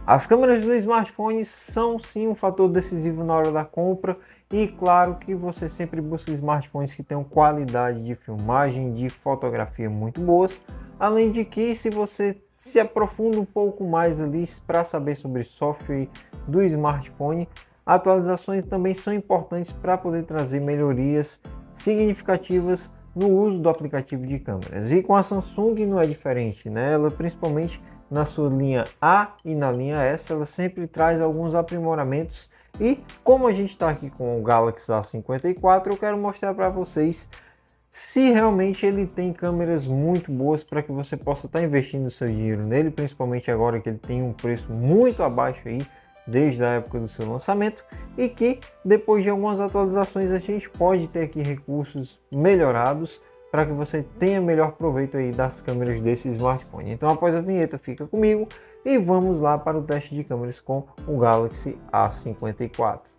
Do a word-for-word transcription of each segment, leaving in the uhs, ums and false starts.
As câmeras do smartphone são sim um fator decisivo na hora da compra e claro que você sempre busca smartphones que tenham qualidade de filmagem, de fotografia muito boas, além de que se você se aprofunda um pouco mais ali para saber sobre software do smartphone, atualizações também são importantes para poder trazer melhorias significativas no uso do aplicativo de câmeras. E com a Samsung não é diferente, né? Ela principalmente na sua linha A e na linha S, ela sempre traz alguns aprimoramentos. E como a gente está aqui com o Galaxy A cinquenta e quatro, eu quero mostrar para vocês se realmente ele tem câmeras muito boas para que você possa estar tá investindo o seu dinheiro nele, principalmente agora que ele tem um preço muito abaixo aí desde a época do seu lançamento, e que depois de algumas atualizações a gente pode ter aqui recursos melhorados para que você tenha melhor proveito aí das câmeras desse smartphone. Então após a vinheta fica comigo e vamos lá para o teste de câmeras com o Galaxy A cinquenta e quatro.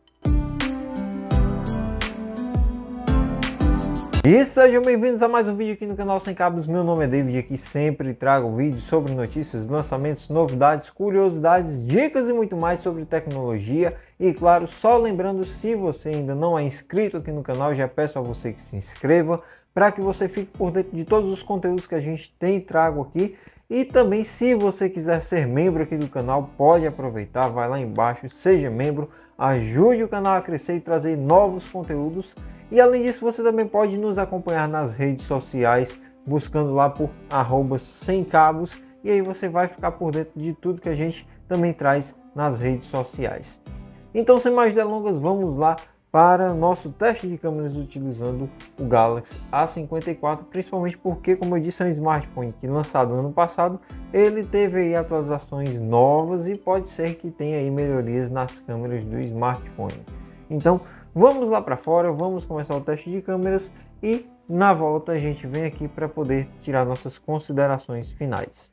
E sejam bem-vindos a mais um vídeo aqui no canal Sem Cabos. Meu nome é David e aqui sempre trago vídeos sobre notícias, lançamentos, novidades, curiosidades, dicas e muito mais sobre tecnologia. E claro, só lembrando, se você ainda não é inscrito aqui no canal, já peço a você que se inscreva para que você fique por dentro de todos os conteúdos que a gente tem e trago aqui. E também, se você quiser ser membro aqui do canal, pode aproveitar, vai lá embaixo, seja membro, ajude o canal a crescer e trazer novos conteúdos. E além disso, você também pode nos acompanhar nas redes sociais, buscando lá por arroba sem cabos, e aí você vai ficar por dentro de tudo que a gente também traz nas redes sociais. Então, sem mais delongas, vamos lá para nosso teste de câmeras utilizando o Galaxy A cinquenta e quatro, principalmente porque, como eu disse, é um smartphone que lançado ano passado, ele teve aí atualizações novas e pode ser que tenha aí melhorias nas câmeras do smartphone. Então, vamos lá para fora, vamos começar o teste de câmeras e na volta a gente vem aqui para poder tirar nossas considerações finais.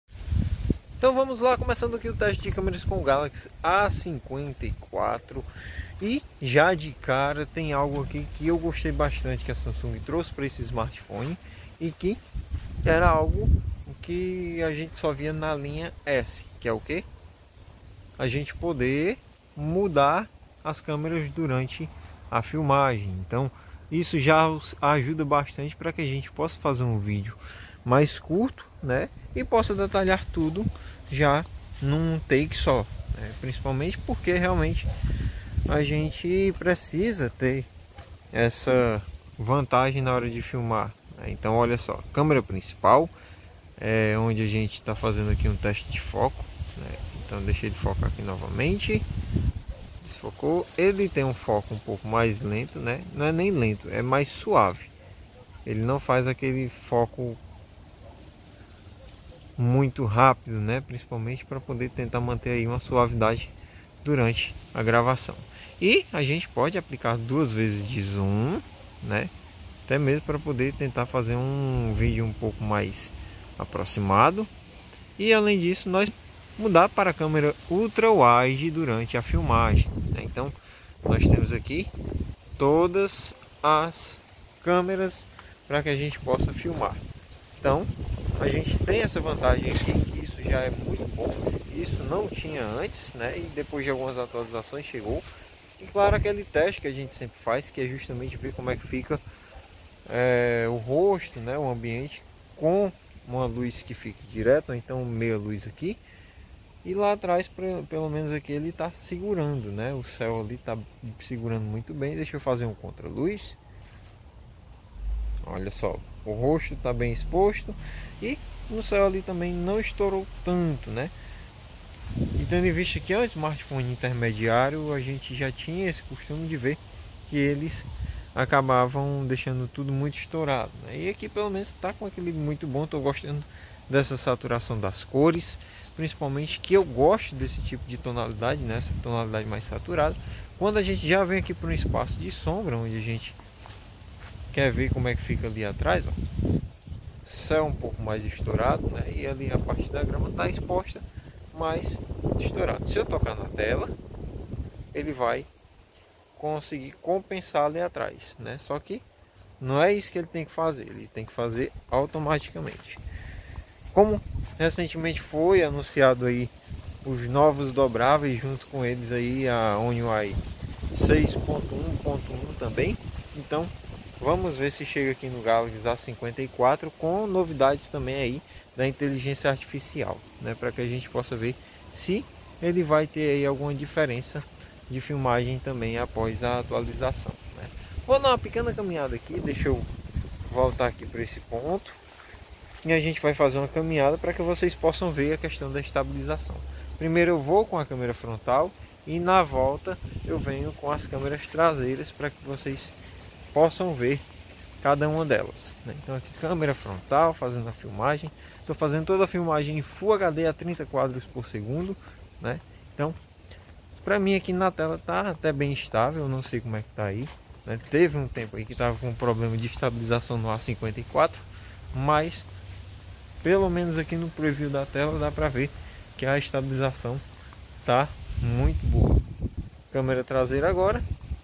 Então vamos lá, começando aqui o teste de câmeras com o Galaxy A cinquenta e quatro. E já de cara tem algo aqui que eu gostei bastante que a Samsung trouxe para esse smartphone e que era algo que a gente só via na linha S, que é o que? A gente poder mudar as câmeras durante a filmagem. Então isso já ajuda bastante para que a gente possa fazer um vídeo mais curto, né? E possa detalhar tudo já num take só, né? Principalmente porque realmente a gente precisa ter essa vantagem na hora de filmar, né? Então olha só, câmera principal é onde a gente está fazendo aqui um teste de foco, né? Então deixa ele focar aqui novamente, desfocou. Ele tem um foco um pouco mais lento, né? Não é nem lento, é mais suave. Ele não faz aquele foco muito rápido, né? Principalmente para poder tentar manter aí uma suavidade durante a gravação. E a gente pode aplicar duas vezes de zoom, né? Até mesmo para poder tentar fazer um vídeo um pouco mais aproximado. E além disso, nós mudar para a câmera ultra wide durante a filmagem, né? Então nós temos aqui todas as câmeras para que a gente possa filmar. Então a gente tem essa vantagem aqui, que isso já é muito bom. Isso não tinha antes, né? E depois de algumas atualizações chegou. E claro, aquele teste que a gente sempre faz, que é justamente ver como é que fica é, o rosto, né? O ambiente com uma luz que fique direto, ou então meia luz aqui. E lá atrás, pelo menos aqui, ele está segurando, né? O céu ali está segurando muito bem. Deixa eu fazer um contra-luz. Olha só, o rosto está bem exposto e no céu ali também não estourou tanto, né? E tendo em vista que é um smartphone intermediário, a gente já tinha esse costume de ver que eles acabavam deixando tudo muito estourado, né? E aqui pelo menos está com equilíbrio muito bom. Estou gostando dessa saturação das cores, principalmente que eu gosto desse tipo de tonalidade, né? Essa tonalidade mais saturada. Quando a gente já vem aqui para um espaço de sombra, onde a gente quer ver como é que fica ali atrás, ó, céu um pouco mais estourado, né? E ali a parte da grama está exposta mais estourado. Se eu tocar na tela, ele vai conseguir compensar ali atrás, né? Só que não é isso que ele tem que fazer, ele tem que fazer automaticamente. Como recentemente foi anunciado aí os novos dobráveis, junto com eles aí a One U I seis ponto um ponto um também. Então vamos ver se chega aqui no Galaxy A cinquenta e quatro com novidades também aí da inteligência artificial, né, para que a gente possa ver se ele vai ter aí alguma diferença de filmagem também após a atualização, né. Vou dar uma pequena caminhada aqui, deixa eu voltar aqui para esse ponto e a gente vai fazer uma caminhada para que vocês possam ver a questão da estabilização. Primeiro eu vou com a câmera frontal e na volta eu venho com as câmeras traseiras para que vocês possam ver cada uma delas, né? Então aqui câmera frontal fazendo a filmagem, estou fazendo toda a filmagem em Full H D a trinta quadros por segundo, né? Então para mim aqui na tela tá até bem estável, não sei como é que tá aí, né? Teve um tempo aí que estava com um problema de estabilização no A cinquenta e quatro, mas pelo menos aqui no preview da tela dá para ver que a estabilização tá muito boa. Câmera traseira agora,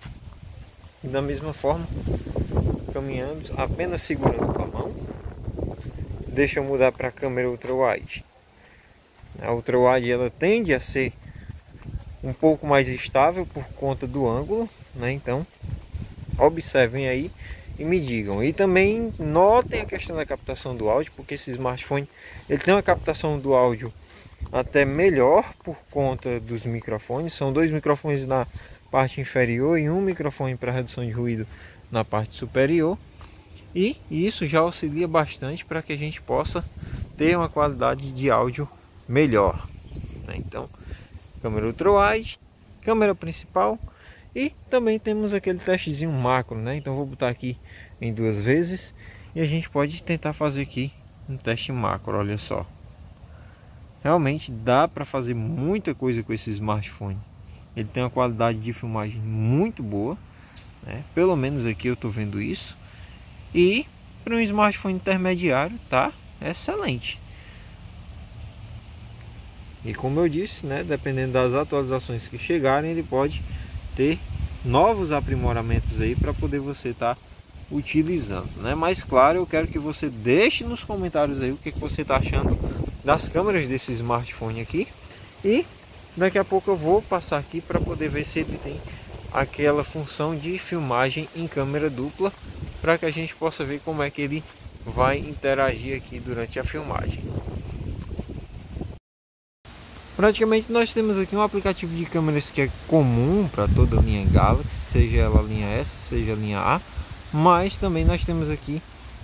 e da mesma forma caminhando, apenas segurando com a mão. Deixa eu mudar para a câmera ultra wide. A ultra wide ela tende a ser um pouco mais estável por conta do ângulo, né? Então observem aí e me digam. E também notem a questão da captação do áudio, porque esse smartphone ele tem uma captação do áudio até melhor por conta dos microfones. São dois microfones na parte inferior e um microfone para redução de ruído na parte superior, e isso já auxilia bastante para que a gente possa ter uma qualidade de áudio melhor, né? Então câmera ultra wide, câmera principal, e também temos aquele testezinho macro, né? Então vou botar aqui em duas vezes e a gente pode tentar fazer aqui um teste macro. Olha só, realmente dá para fazer muita coisa com esse smartphone. Ele tem uma qualidade de filmagem muito boa, né? Pelo menos aqui eu estou vendo isso. E para um smartphone intermediário tá excelente. E como eu disse, né, dependendo das atualizações que chegarem, ele pode ter novos aprimoramentos aí para poder você estar tá utilizando, né? Mas claro, eu quero que você deixe nos comentários aí o que, que você está achando das câmeras desse smartphone aqui. E daqui a pouco eu vou passar aqui para poder ver se ele tem aquela função de filmagem em câmera dupla, para que a gente possa ver como é que ele vai interagir aqui durante a filmagem. Praticamente nós temos aqui um aplicativo de câmeras que é comum para toda a linha Galaxy, seja ela a linha S, seja a linha A, mas também nós temos aqui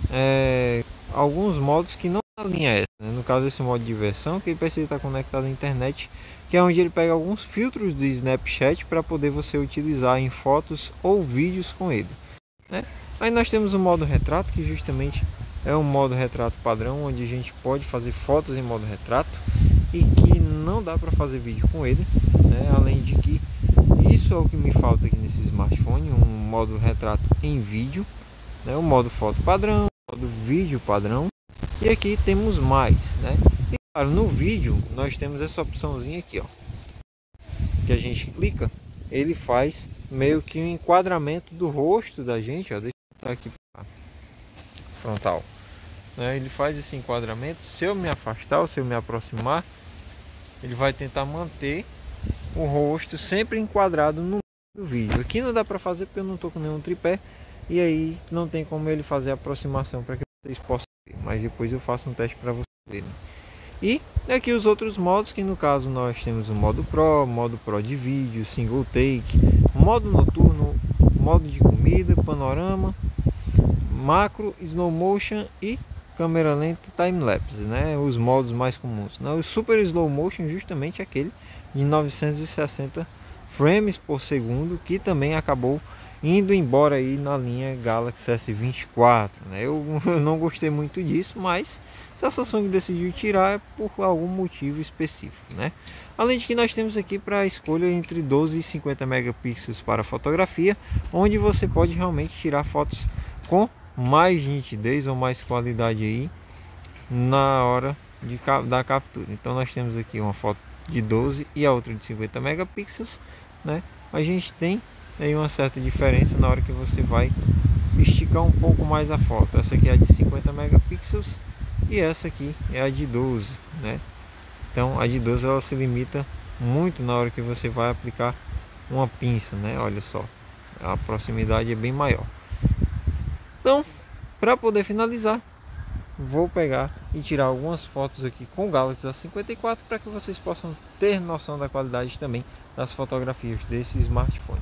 é, alguns modos que não é a linha S, né? No caso esse modo de versão, que ele precisa estar conectado à internet, que é onde ele pega alguns filtros do Snapchat para poder você utilizar em fotos ou vídeos com ele, né? Aí nós temos o modo retrato, que justamente é um modo retrato padrão, onde a gente pode fazer fotos em modo retrato e que não dá para fazer vídeo com ele, né? Além de que isso é o que me falta aqui nesse smartphone, um modo retrato em vídeo, né? O modo foto padrão, o modo vídeo padrão, e aqui temos mais, né? E claro, no vídeo nós temos essa opçãozinha aqui, ó, que a gente clica, ele faz meio que um enquadramento do rosto da gente, ó. Deixa eu botar aqui pra frontal, né? Ele faz esse enquadramento. Se eu me afastar ou se eu me aproximar, ele vai tentar manter o rosto sempre enquadrado no do vídeo. Aqui não dá para fazer porque eu não estou com nenhum tripé, e aí não tem como ele fazer a aproximação para que vocês possam ver, mas depois eu faço um teste para vocês verem. E aqui os outros modos, que no caso nós temos o modo Pro, modo Pro de vídeo, single take, modo noturno, modo de comida, panorama, macro, slow motion e câmera lenta, time-lapse, né? Os modos mais comuns, né? O super slow motion justamente é aquele de novecentos e sessenta frames por segundo, que também acabou indo embora aí na linha Galaxy S vinte e quatro, né? Eu, eu não gostei muito disso, mas se a Samsung decidiu tirar é por algum motivo específico, né? Além de que nós temos aqui para a escolha entre doze e cinquenta megapixels para fotografia, onde você pode realmente tirar fotos com mais nitidez ou mais qualidade aí na hora de, da captura. Então nós temos aqui uma foto de doze e a outra de cinquenta megapixels, né? A gente tem aí uma certa diferença na hora que você vai esticar um pouco mais a foto. Essa aqui é a de cinquenta megapixels e essa aqui é a de doze, né? Então a de doze ela se limita muito na hora que você vai aplicar uma pinça, né? Olha só, a proximidade é bem maior. Então, para poder finalizar, vou pegar e tirar algumas fotos aqui com o Galaxy A cinquenta e quatro para que vocês possam ter noção da qualidade também das fotografias desse smartphone.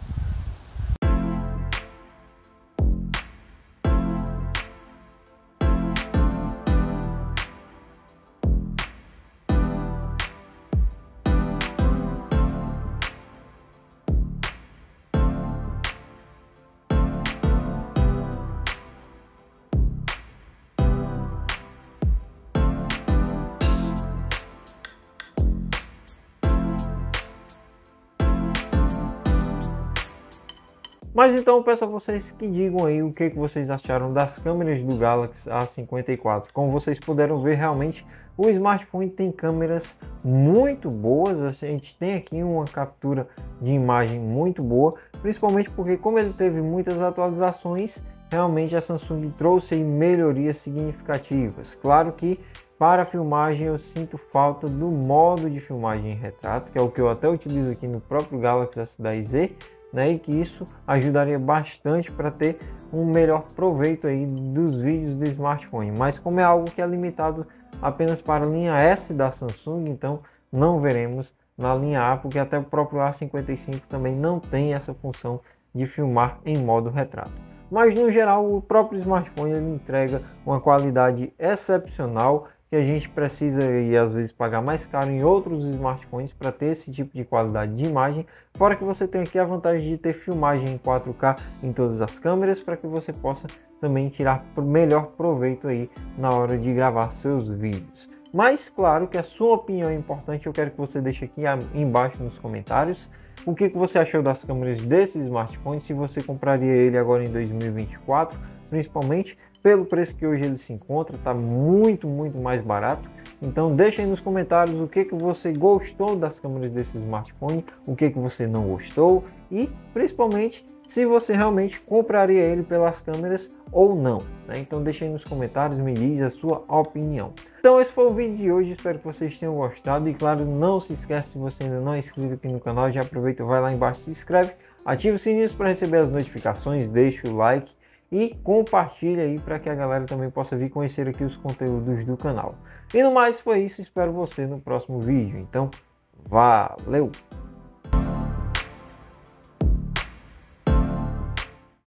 Mas então eu peço a vocês que digam aí o que, que vocês acharam das câmeras do Galaxy A cinquenta e quatro. Como vocês puderam ver, realmente o smartphone tem câmeras muito boas. A gente tem aqui uma captura de imagem muito boa, principalmente porque como ele teve muitas atualizações, realmente a Samsung trouxe aí melhorias significativas. Claro que para a filmagem eu sinto falta do modo de filmagem em retrato, que é o que eu até utilizo aqui no próprio Galaxy S dez Z, né, e que isso ajudaria bastante para ter um melhor proveito aí dos vídeos do smartphone. Mas como é algo que é limitado apenas para a linha S da Samsung, então não veremos na linha A, porque até o próprio A cinquenta e cinco também não tem essa função de filmar em modo retrato. Mas no geral o próprio smartphone ele entrega uma qualidade excepcional, que a gente precisa e às vezes pagar mais caro em outros smartphones para ter esse tipo de qualidade de imagem, fora que você tem aqui a vantagem de ter filmagem em quatro K em todas as câmeras, para que você possa também tirar o melhor proveito aí na hora de gravar seus vídeos. Mas claro que a sua opinião é importante, eu quero que você deixe aqui embaixo nos comentários o que, que você achou das câmeras desse smartphone, se você compraria ele agora em dois mil e vinte e quatro, principalmente pelo preço que hoje ele se encontra, está muito, muito mais barato. Então deixa aí nos comentários o que, que você gostou das câmeras desse smartphone, o que, que você não gostou e principalmente se você realmente compraria ele pelas câmeras ou não, né? Então deixa aí nos comentários, me diz a sua opinião. Então esse foi o vídeo de hoje, espero que vocês tenham gostado e claro, não se esquece, se você ainda não é inscrito aqui no canal, já aproveita, vai lá embaixo, se inscreve, ativa o sininho para receber as notificações, deixa o like e compartilha aí para que a galera também possa vir conhecer aqui os conteúdos do canal. E no mais foi isso, espero você no próximo vídeo. Então, valeu!